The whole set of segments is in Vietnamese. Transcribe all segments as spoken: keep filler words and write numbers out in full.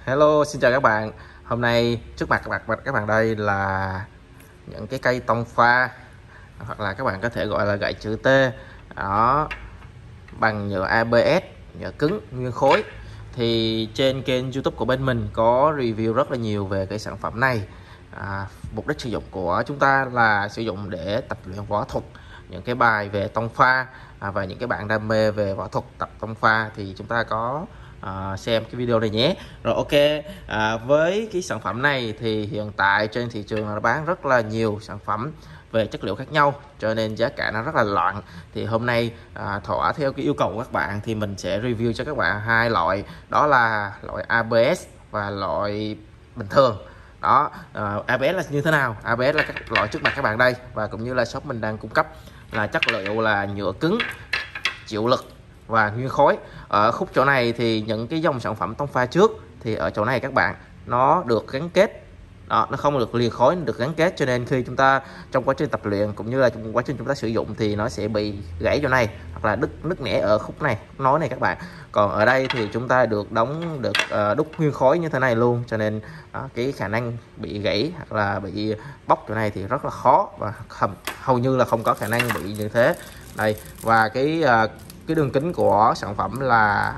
Hello, xin chào các bạn. Hôm nay trước mặt các bạn các bạn đây là những cái cây tông pha, hoặc là các bạn có thể gọi là gậy chữ T đó, bằng nhựa a bê ét, nhựa cứng nguyên khối. Thì trên kênh YouTube của bên mình có review rất là nhiều về cái sản phẩm này. À, mục đích sử dụng của chúng ta là sử dụng để tập luyện võ thuật, những cái bài về tông pha, à, và những cái bạn đam mê về võ thuật tập tông pha thì chúng ta có À, xem cái video này nhé. Rồi ok, à, với cái sản phẩm này thì hiện tại trên thị trường nó bán rất là nhiều sản phẩm về chất liệu khác nhau, cho nên giá cả nó rất là loạn. Thì hôm nay à, thỏa theo cái yêu cầu của các bạn thì mình sẽ review cho các bạn hai loại, đó là loại a bê ét và loại bình thường. Đó, à, a bê ét là như thế nào? a bê ét là các loại trước mặt các bạn đây, và cũng như là shop mình đang cung cấp là chất liệu là nhựa cứng, chịu lực và nguyên khối. Ở khúc chỗ này thì những cái dòng sản phẩm tông pha trước thì ở chỗ này các bạn nó được gắn kết đó, nó không được liền khối, được gắn kết, cho nên khi chúng ta trong quá trình tập luyện cũng như là trong quá trình chúng ta sử dụng thì nó sẽ bị gãy chỗ này, hoặc là đứt nứt nẻ ở khúc này, nối này các bạn. Còn ở đây thì chúng ta được đóng được uh, đúc nguyên khối như thế này luôn, cho nên uh, cái khả năng bị gãy hoặc là bị bóc chỗ này thì rất là khó, và không, hầu như là không có khả năng bị như thế đây. Và cái uh, cái đường kính của sản phẩm là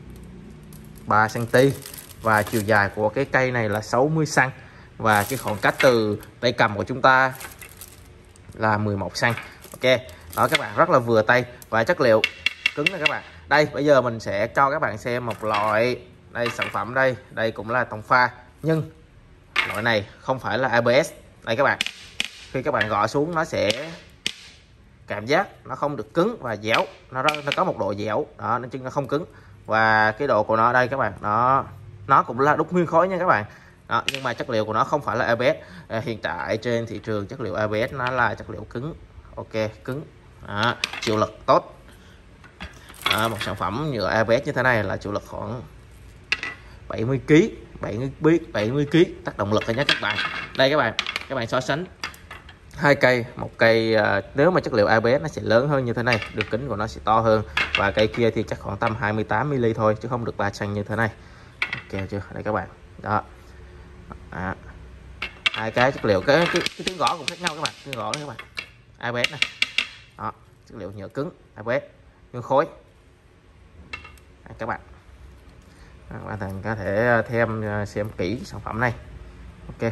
ba xăng ti mét và chiều dài của cái cây này là sáu mươi xăng ti mét, và cái khoảng cách từ tay cầm của chúng ta là mười một xăng ti mét. Ok, đó các bạn, rất là vừa tay và chất liệu cứng này các bạn. Đây bây giờ mình sẽ cho các bạn xem một loại đây sản phẩm đây, đây cũng là tông pha nhưng loại này không phải là a bê ét. Đây các bạn, khi các bạn gõ xuống nó sẽ cảm giác nó không được cứng và dẻo, nó nó có một độ dẻo đó, nó chứ nó không cứng. Và cái độ của nó đây các bạn, nó nó cũng là đúc nguyên khối nha các bạn đó, nhưng mà chất liệu của nó không phải là a bê ét. À, hiện tại trên thị trường chất liệu a bê ét nó là chất liệu cứng, ok, cứng đó, chịu lực tốt. À, một sản phẩm nhựa a bê ét như thế này là chịu lực khoảng bảy mươi ki lô gam, bảy mươi ki lô gam tác động lực thôi nhé các bạn. Đây các bạn, các bạn so sánh hai cây, một cây uh, nếu mà chất liệu a bê ét nó sẽ lớn hơn như thế này, đường kính của nó sẽ to hơn, và cây kia thì chắc khoảng tầm hai mươi tám mi li mét thôi chứ không được ba xăng như thế này. Ok chưa? Đây các bạn đó, à, hai cái chất liệu, cái, cái cái tiếng gõ cũng khác nhau các bạn, tiếng gõ đó các bạn, a bê ét này đó, chất liệu nhựa cứng a bê ét nguyên khối. Đây, các bạn các bạn có thể thêm xem kỹ sản phẩm này. Ok,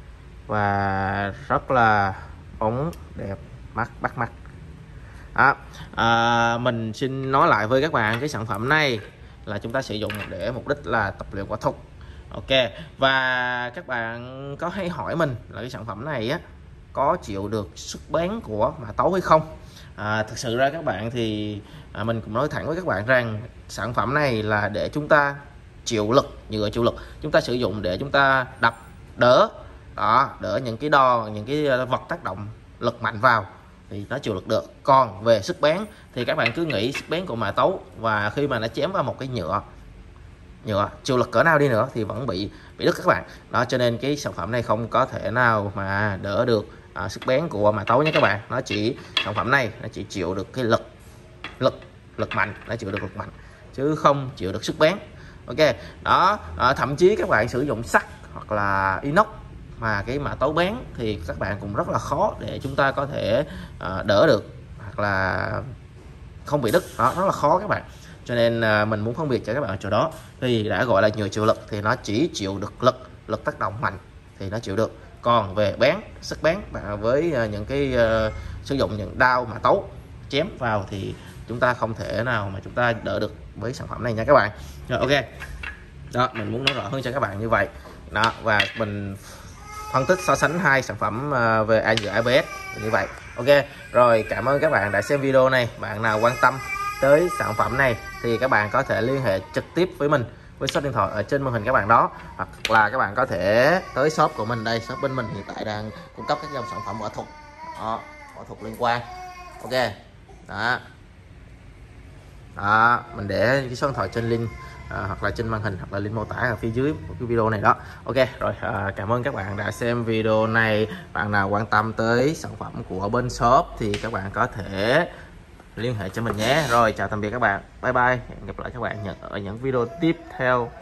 và rất là bóng đẹp, mắt bắt mắt đó. À, mình xin nói lại với các bạn, cái sản phẩm này là chúng ta sử dụng để mục đích là tập luyện võ thuật. Ok, và các bạn có hay hỏi mình là cái sản phẩm này á có chịu được sức bén của mã tấu hay không. À, thực sự ra các bạn thì à, mình cũng nói thẳng với các bạn rằng sản phẩm này là để chúng ta chịu lực, nhựa chịu lực, chúng ta sử dụng để chúng ta đập đỡ đó, đỡ những cái đo, những cái vật tác động lực mạnh vào thì nó chịu lực được. Còn về sức bén thì các bạn cứ nghĩ sức bén của mã tấu, và khi mà nó chém vào một cái nhựa nhựa chịu lực cỡ nào đi nữa thì vẫn bị bị đứt các bạn đó, cho nên cái sản phẩm này không có thể nào mà đỡ được à, sức bén của mã tấu nhé các bạn. Nó chỉ, sản phẩm này nó chỉ chịu được cái lực lực lực mạnh, nó chịu được lực mạnh chứ không chịu được sức bén. Ok đó, à, thậm chí các bạn sử dụng sắt hoặc là inox mà cái mã tấu bén thì các bạn cũng rất là khó để chúng ta có thể uh, đỡ được hoặc là không bị đứt đó, rất là khó các bạn. Cho nên uh, mình muốn phân biệt cho các bạn ở chỗ đó, thì đã gọi là nhựa chịu lực thì nó chỉ chịu được lực lực tác động mạnh thì nó chịu được. Còn về bén, sức bén và với uh, những cái uh, sử dụng những đao mã tấu chém vào thì chúng ta không thể nào mà chúng ta đỡ được với sản phẩm này nha các bạn. Rồi ok, đó mình muốn nói rõ hơn cho các bạn như vậy đó, và mình phân tích so sánh hai sản phẩm về nhựa a bê ét như vậy. Ok rồi, cảm ơn các bạn đã xem video này. Bạn nào quan tâm tới sản phẩm này thì các bạn có thể liên hệ trực tiếp với mình với số điện thoại ở trên màn hình các bạn đó, hoặc là các bạn có thể tới shop của mình đây. Shop bên mình hiện tại đang cung cấp các dòng sản phẩm võ thuật đó, võ thuật liên quan. Ok đó, đó mình để cái số điện thoại trên link à, hoặc là trên màn hình, hoặc là link mô tả ở phía dưới của cái video này đó. Ok rồi, à, cảm ơn các bạn đã xem video này. Bạn nào quan tâm tới sản phẩm của bên shop thì các bạn có thể liên hệ cho mình nhé. Rồi chào tạm biệt các bạn, bye bye, hẹn gặp lại các bạn ở những video tiếp theo.